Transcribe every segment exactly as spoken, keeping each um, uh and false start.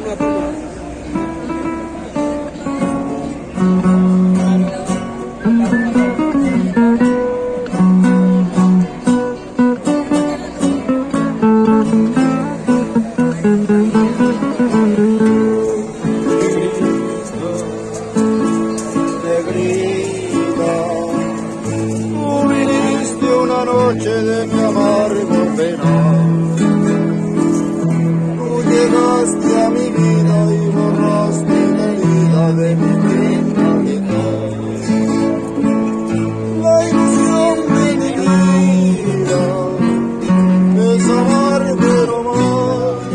Noche de mi amargo penal, tú llegaste a mi vida y borraste la herida de mi pena letal. La ilusión de mi vida es amarte nomás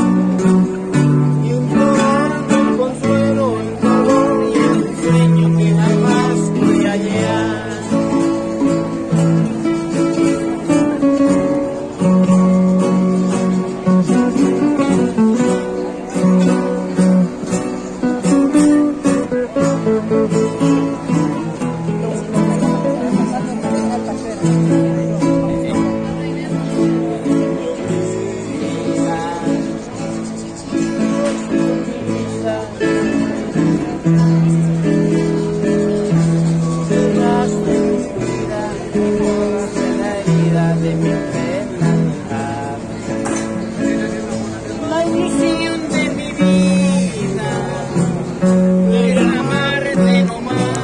y implorarte el consuelo, el calor y el sueño que jamás voy a hallar. La ilusión de mi vida es amarte nomás,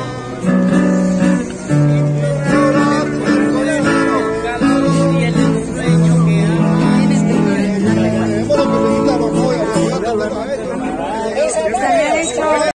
implorarte el corazón, calor y el sueño que amas.